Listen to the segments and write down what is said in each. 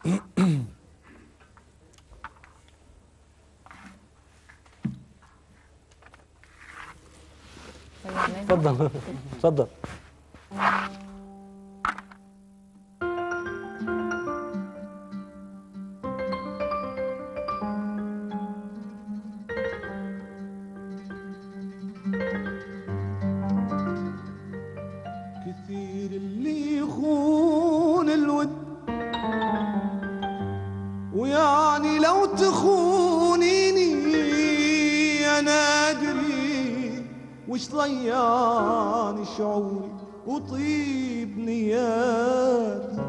اتفضل اتفضل. كثير اللي يخون الود، ويعني لو تخونيني انا ادري وش ضيعني شعوري وطيب نياتي.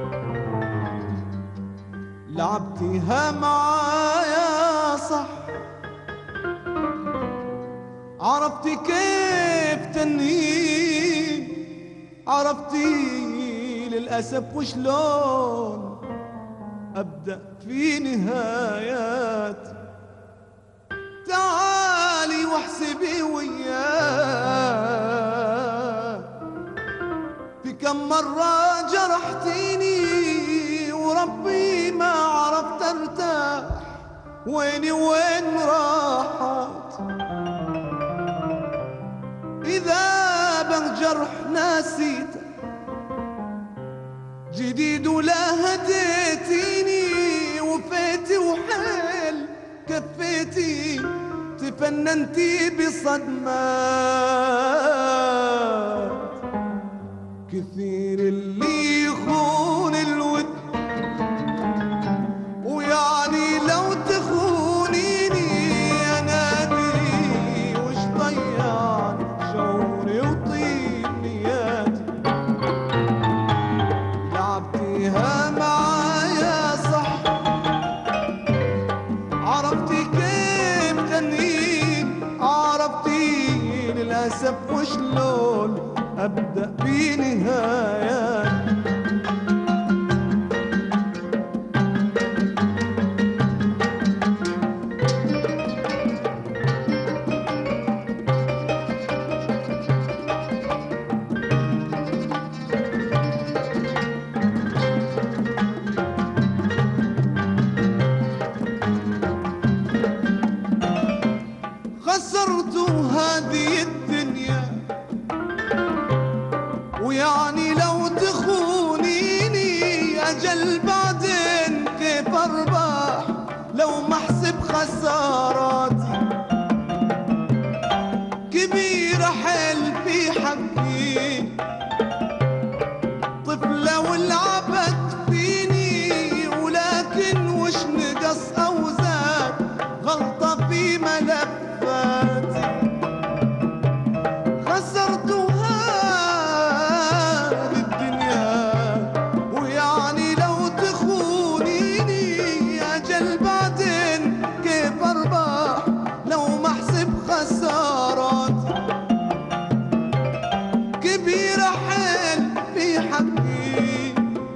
لعبتيها معايا صح، عرفتي كيف تنهيني، عرفتي للأسف وشلون أبدأ في نهايات. تعالي واحسبي وياي في كم مرة جرحتيني، وربي ما عرفت ارتاح. ويني وين راحت إذا بالجرح ناسيته جديد ولا هديتيني، وفيتي وحيل كفيتي تفننتي بصدمات. كثير اللي يخون الود، ويعني لو تخونيني انا ادري وش ضيعني شعوري وطيب نياتي. لعبتيها معايا صح، عرفتي كيف تنهين، عرفتي للأسف وشلون أبدأ بنهايات. خسرت هذه الدنيا، ويعني لو تخونيني أجل بعدين كيف أربح لو ما أحسب خساراتي. كبيرة حيل في حقي، طفلة ولعبت فيني، ولكن وش نقص أو زاد غلطة في ملفاتي. خسرت هذه الدنيا، ويعني لو تخونيني أجل بعدين كيف أربح لو ما أحسب خساراتي. كبيرة حيل في حقي،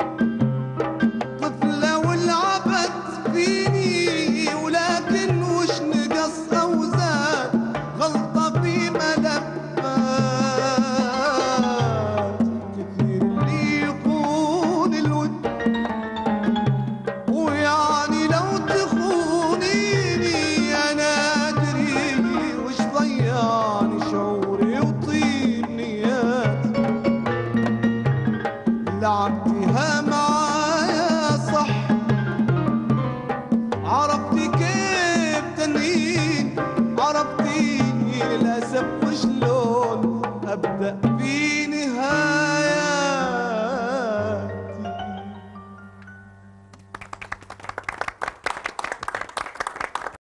طفلة ولعبت فيني، ولكن وش نقص أو زاد غلطة في ملفات. كثير اللي يخون الود، ويعني لو تخونيني أنا أدري وش ضيعني شعوري وطيب نياتي. لعبتيها معايا صح، عرفتي كيف تنهين، عرفتي للأسف وشلون أبدأ